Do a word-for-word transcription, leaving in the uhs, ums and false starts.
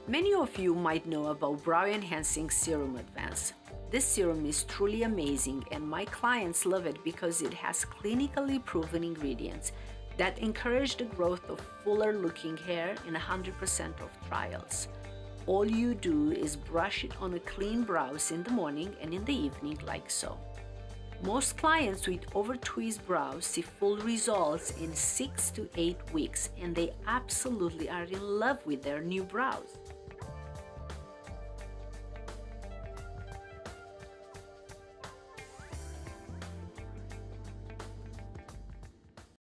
Many of you might know about Brow Enhancing Serum Advance. This serum is truly amazing and my clients love it because it has clinically proven ingredients that encourage the growth of fuller looking hair in one hundred percent of trials. All you do is brush it on a clean brows in the morning and in the evening like so. Most clients with over-tweezed brows see full results in six to eight weeks and they absolutely are in love with their new brows.